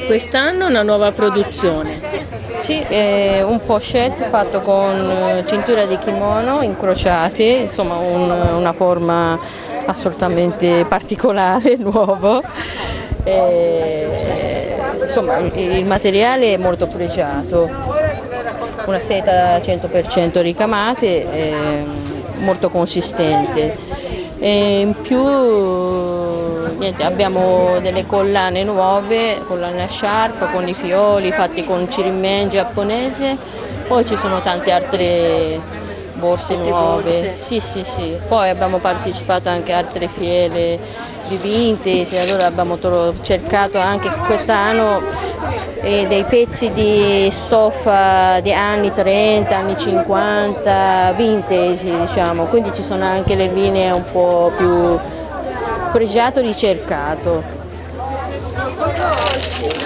Quest'anno una nuova produzione. Sì, è un pochette fatto con cintura di kimono incrociate, insomma una forma assolutamente particolare, nuovo. Insomma il materiale è molto pregiato, una seta 100% ricamate, molto consistente. E in più abbiamo delle collane nuove, collane a sciarpa con i fiori fatti con cirimen giapponese, poi ci sono tante altre borse nuove. Sì. Poi abbiamo partecipato anche a altre fiere di vintage, allora abbiamo cercato anche quest'anno dei pezzi di stoffa di anni 30, anni 50, vintage diciamo, quindi ci sono anche le linee un po' più pregiato, ricercato.